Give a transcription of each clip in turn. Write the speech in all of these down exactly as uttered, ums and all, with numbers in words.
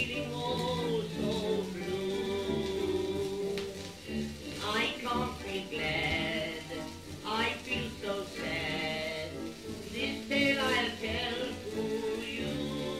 feeling oh so blue. I can't feel glad, I feel so sad. This tale I'll tell to you.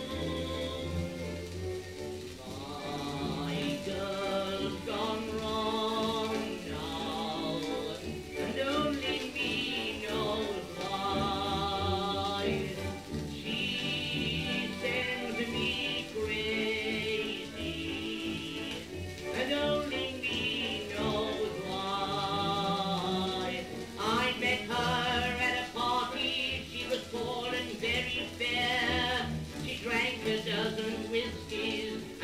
My girl's gone wrong now, and only me knows why. She sends me crazy, and only me knows why. I met her at a party, she was tall and very fair. She drank a dozen whiskies